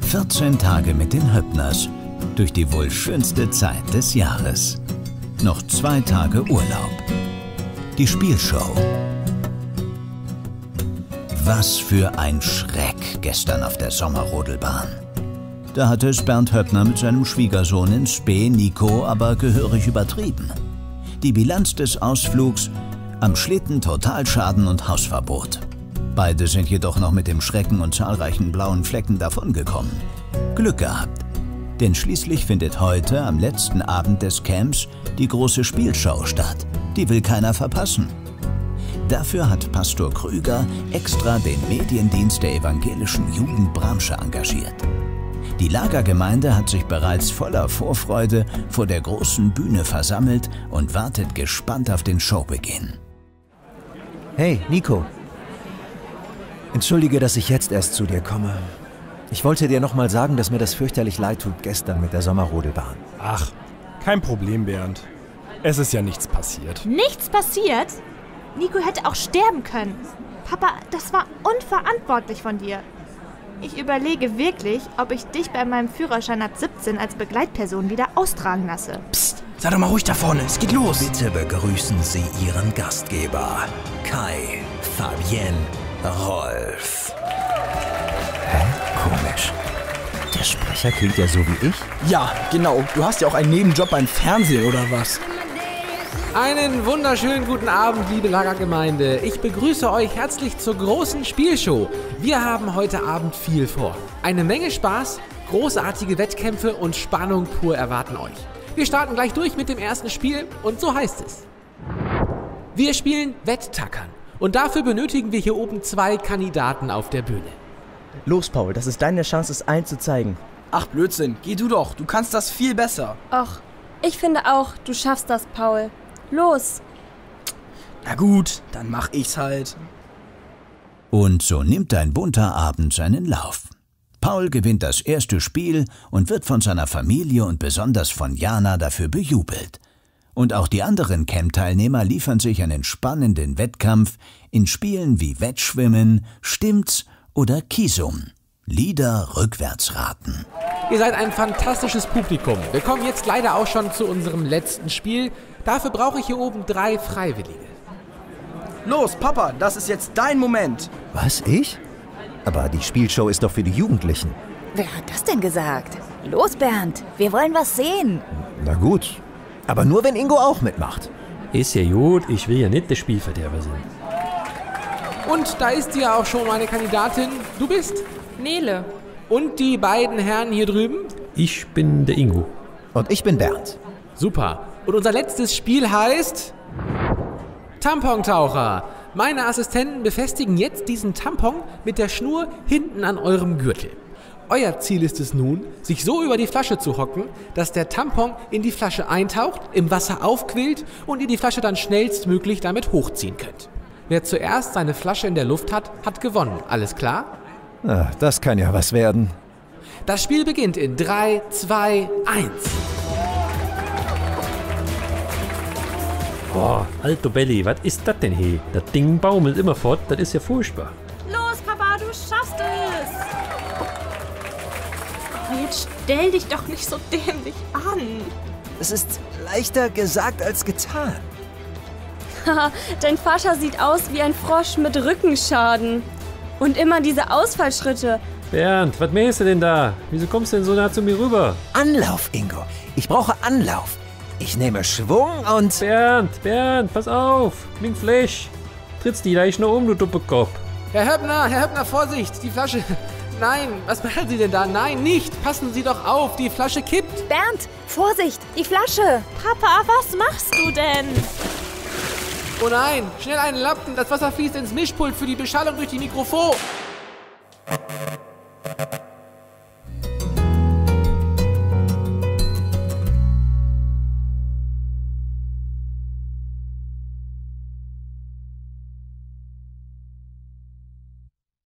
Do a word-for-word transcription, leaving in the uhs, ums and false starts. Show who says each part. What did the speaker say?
Speaker 1: vierzehn Tage mit den Höppners durch die wohl schönste Zeit des Jahres. Noch zwei Tage Urlaub. Die Spielshow. Was für ein Schreck gestern auf der Sommerrodelbahn. Da hatte es Bernd Höppner mit seinem Schwiegersohn in Spee, Nico, aber gehörig übertrieben. Die Bilanz des Ausflugs: am Schlitten Totalschaden und Hausverbot. Beide sind jedoch noch mit dem Schrecken und zahlreichen blauen Flecken davongekommen. Glück gehabt, denn schließlich findet heute, am letzten Abend des Camps, die große Spielshow statt. Die will keiner verpassen. Dafür hat Pastor Krüger extra den Mediendienst der evangelischen Jugendbranche engagiert. Die Lagergemeinde hat sich bereits voller Vorfreude vor der großen Bühne versammelt und wartet gespannt auf den Showbeginn.
Speaker 2: Hey, Nico. Entschuldige, dass ich jetzt erst zu dir komme. Ich wollte dir noch mal sagen, dass mir das fürchterlich leid tut gestern mit der Sommerrodelbahn.
Speaker 3: Ach, kein Problem, Bernd. Es ist ja nichts passiert.
Speaker 4: Nichts passiert? Nico hätte auch sterben können. Papa, das war unverantwortlich von dir. Ich überlege wirklich, ob ich dich bei meinem Führerschein ab siebzehn als Begleitperson wieder austragen lasse.
Speaker 5: Psst, sei doch mal ruhig da vorne, es geht los.
Speaker 6: Bitte begrüßen Sie Ihren Gastgeber, Kai, Fabienne, Rolf.
Speaker 2: Hä? Komisch. Der Sprecher klingt ja so wie ich.
Speaker 5: Ja, genau. Du hast ja auch einen Nebenjob beim Fernsehen, oder was?
Speaker 7: Einen wunderschönen guten Abend, liebe Lagergemeinde. Ich begrüße euch herzlich zur großen Spielshow. Wir haben heute Abend viel vor. Eine Menge Spaß, großartige Wettkämpfe und Spannung pur erwarten euch. Wir starten gleich durch mit dem ersten Spiel und so heißt es. Wir spielen Wetttackern und dafür benötigen wir hier oben zwei Kandidaten auf der Bühne.
Speaker 8: Los, Paul, das ist deine Chance, es allen zu zeigen.
Speaker 5: Ach, Blödsinn, geh du doch, du kannst das viel besser.
Speaker 9: Och, ich finde auch, du schaffst das, Paul. Los!
Speaker 5: Na gut, dann mach ich's halt.
Speaker 1: Und so nimmt ein bunter Abend seinen Lauf. Paul gewinnt das erste Spiel und wird von seiner Familie und besonders von Jana dafür bejubelt. Und auch die anderen Camp-Teilnehmer liefern sich einen spannenden Wettkampf in Spielen wie Wettschwimmen, Stimmt's oder Kisum. Lieder rückwärts raten.
Speaker 7: Ihr seid ein fantastisches Publikum. Wir kommen jetzt leider auch schon zu unserem letzten Spiel. Dafür brauche ich hier oben drei Freiwillige.
Speaker 5: Los, Papa, das ist jetzt dein Moment.
Speaker 2: Was, ich? Aber die Spielshow ist doch für die Jugendlichen.
Speaker 10: Wer hat das denn gesagt? Los, Bernd, wir wollen was sehen.
Speaker 2: Na gut, aber nur wenn Ingo auch mitmacht.
Speaker 11: Ist ja gut, ich will ja nicht der Spielverderber sein.
Speaker 7: Und da ist ja auch schon meine Kandidatin. Du bist?
Speaker 9: Nele.
Speaker 7: Und die beiden Herren hier drüben?
Speaker 11: Ich bin der Ingo.
Speaker 2: Und ich bin Bernd.
Speaker 7: Super. Und unser letztes Spiel heißt Tampontaucher. Meine Assistenten befestigen jetzt diesen Tampon mit der Schnur hinten an eurem Gürtel. Euer Ziel ist es nun, sich so über die Flasche zu hocken, dass der Tampon in die Flasche eintaucht, im Wasser aufquillt und ihr die Flasche dann schnellstmöglich damit hochziehen könnt. Wer zuerst seine Flasche in der Luft hat, hat gewonnen. Alles klar?
Speaker 2: Na, das kann ja was werden.
Speaker 7: Das Spiel beginnt in drei, zwei, eins.
Speaker 11: Boah, alter Belly, was ist das denn hier? Das Ding baumelt immer fort, das ist ja furchtbar.
Speaker 4: Los, Papa, du schaffst es! Oh, jetzt stell dich doch nicht so dämlich an.
Speaker 2: Es ist leichter gesagt als getan.
Speaker 9: Haha, dein Vater sieht aus wie ein Frosch mit Rückenschaden. Und immer diese Ausfallschritte.
Speaker 11: Bernd, was mähst du denn da? Wieso kommst du denn so nah zu mir rüber?
Speaker 2: Anlauf, Ingo. Ich brauche Anlauf. Ich nehme Schwung und...
Speaker 11: Bernd, Bernd, pass auf. Mein Fleisch. Trittst die gleich noch um, du Duppekopf.
Speaker 7: Herr Höppner, Herr Höppner, Vorsicht, die Flasche... Nein, was machen Sie denn da? Nein, nicht. Passen Sie doch auf, die Flasche kippt.
Speaker 10: Bernd, Vorsicht, die Flasche.
Speaker 4: Papa, was machst du denn?
Speaker 7: Oh nein, schnell einen Lappen, das Wasser fließt ins Mischpult für die Beschallung durch die Mikrofon.